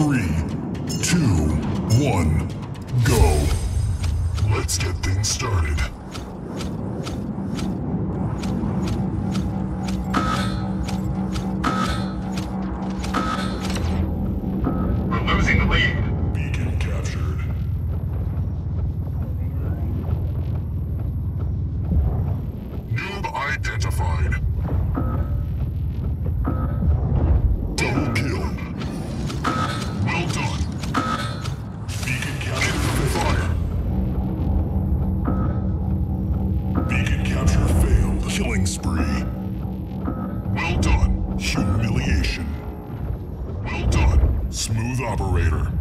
3, 2, 1, go. Let's get things started. We're losing the lead. Beacon captured. Noob identified. Double kill. Well done. Beacon captured from fire. Beacon capture failed. Killing spree. Well done. Humiliation. Well done. Smooth operator.